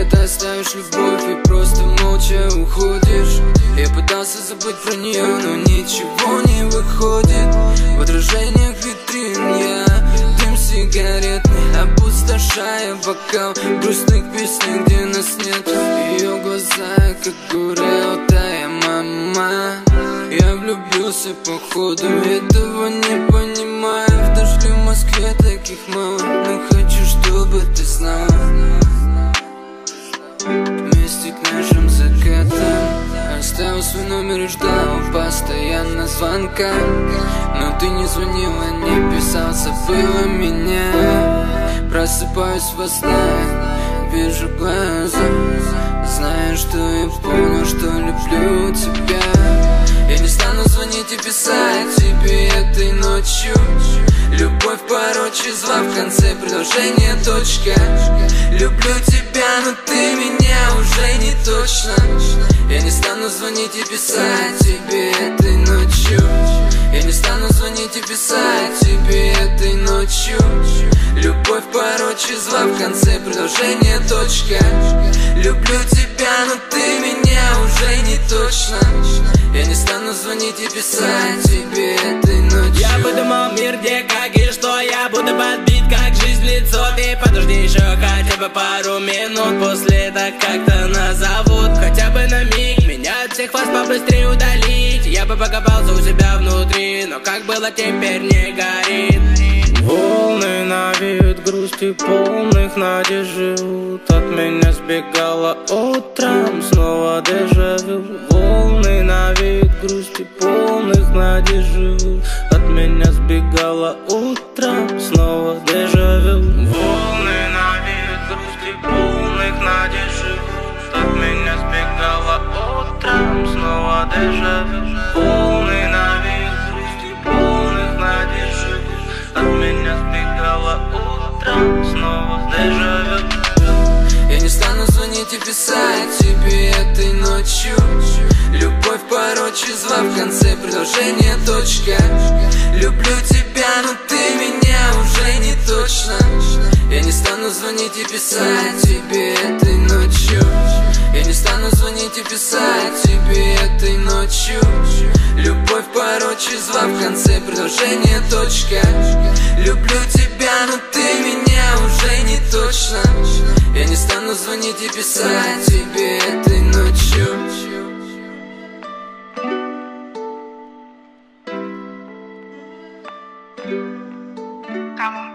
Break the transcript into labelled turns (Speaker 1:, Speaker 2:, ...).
Speaker 1: где-то оставишь любовь и просто молча уходишь. Я пытался забыть про нее, но ничего не выходит. В отражениях витрин я дым сигаретный, опустошая бокал грустных песней, где нас нет. Ее глаза, как горелая мама. Я влюбился походу, этого не понимаю. В дождь в Москве таких мало, но хочу, чтобы ты знала. Вместе к нашим закатам оставил свой номер и ждал постоянно звонка. Но ты не звонила, не писал, забыла меня. Просыпаюсь во снах, вижу глаза, знаю, что я понял, что люблю тебя. Я не стану звонить и писать тебе этой ночью. Любовь пороче, зла в конце предложения точка. Люблю тебя, но ты меня уже не точно. Я не стану звонить и писать тебе этой ночью. Я не стану звонить и писать тебе этой ночью. Любовь пороче, зла в конце предложения точка. Люблю тебя, но ты меня уже не точно. Я не стану звонить и писать тебе этой ночью.
Speaker 2: Я подумал мир, где, как и что. Я буду подбит, как жизнь в лицо. Ты подожди еще хотя бы пару минут. После так как-то назовут. Хотя бы на миг меня от всех вас побыстрее удалить. Я бы покопался у себя внутри, но как было, теперь не горит.
Speaker 3: Волны на вид грусти полных надежд живут. От меня сбегала утром, снова дежавю. Волны на вид грусти полных надежд живут. От меня сбегала утром, снова дежавю. Волны на вид грусти полных надежд живут. От меня сбегала утром, снова дежавю. Волны на вид грусти полных надежд живут. От меня сбегала утром, снова дежавю.
Speaker 1: Я не стану звонить и писать тебе этой ночью. Любовь пороче, зла в конце предложения точка. Люблю тебя, но ты меня уже не точно. Я не стану звонить и писать тебе этой ночью. Я не стану звонить и писать тебе этой ночью. Любовь пороче, зла в конце предложения точка. Люблю тебя, но ты меня уже не точно. Я не стану звонить и писать тебе этой ночью.
Speaker 4: Come on.